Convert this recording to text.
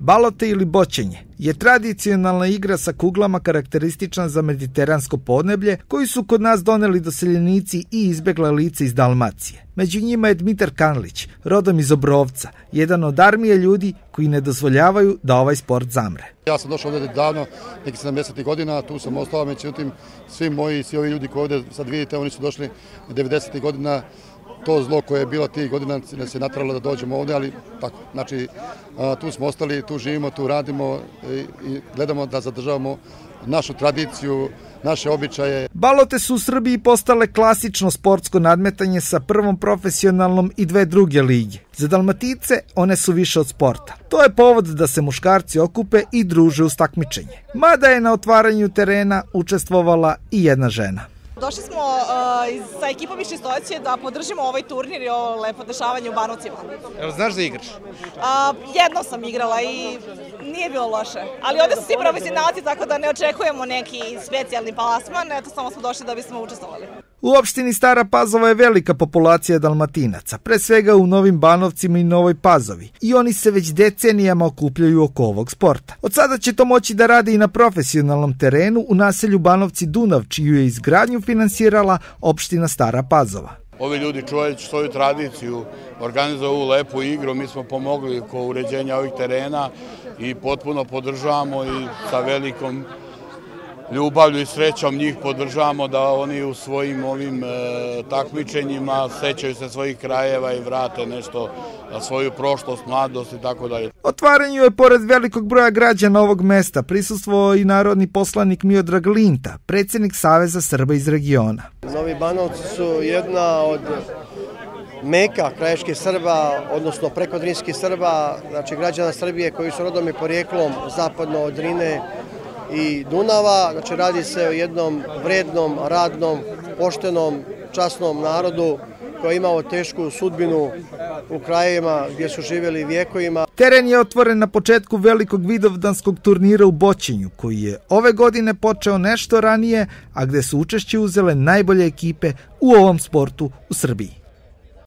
Balote ili boćenje je tradicionalna igra sa kuglama karakteristična za mediteransko podneblje koju su kod nas doneli doseljenici i izbegla lica iz Dalmacije. Među njima je Dmitar Kanlić, rodom iz Obrovca, jedan od armije ljudi koji ne dozvoljavaju da ovaj sport zamre. Ja sam došao ovdje davno, nekih 70. godina, tu sam ostao, međutim svi ovi ljudi koji ovdje sad vidite, oni su došli 90. godina. To zlo koje je bilo tih godina nas je natralo da dođemo ovdje, ali tako, znači tu smo ostali, tu živimo, tu radimo i gledamo da zadržavamo našu tradiciju, naše običaje. Balote su u Srbiji postale klasično sportsko nadmetanje sa prvom profesionalnom i dve druge lige. Za Dalmatince one su više od sporta. To je povod da se muškarci okupe i druže uz takmičenje. Mada je na otvaranju terena učestvovala i jedna žena. Došli smo sa ekipom iz Čistoće da podržimo ovaj turnir i ovo lepo dešavanje u Banovcima. Jel znaš da igraš? Jednom sam igrala i nije bilo loše. Ali ovdje su svi profesionalci, tako da ne očekujemo neki specijalni plasman. Eto, samo smo došli da bismo učestvovali. U opštini Stara Pazova je velika populacija Dalmatinaca, pre svega u Novim Banovcima i Novoj Pazovi. I oni se već decenijama okupljaju oko ovog sporta. Od sada će to moći da rade i na profesionalnom terenu u naselju Banovci Dunav, čiju je izgradnju finansirala opština Stara Pazova. Ovi ljudi čuvajući svoju tradiciju, organizuju ovu lepu igru, mi smo pomogli oko uređenja ovih terena i potpuno podržavamo i sa velikom ljubavlju i srećom njih podržavamo da oni u svojim ovim takmičenjima sećaju se svojih krajeva i vrate nešto na svoju prošlost, mladost i tako dalje. Otvaranju je pored velikog broja građana ovog mesta prisustvovao i narodni poslanik Miodrag Linta, predsjednik Saveza Srba iz regiona. Novi Banovci su jedna od meka krajiških Srba, odnosno prekodrinskih Srba, znači građana Srbije koji su rodom i porijeklom zapadno od Drine i Dunava. Znači radi se o jednom vrednom, radnom, poštenom, časnom narodu koji je imao tešku sudbinu u krajevima gdje su živjeli vjekovima. Teren je otvoren na početku velikog vidovdanskog turnira u boćenju, koji je ove godine počeo nešto ranije, a gde su učešće uzele najbolje ekipe u ovom sportu u Srbiji.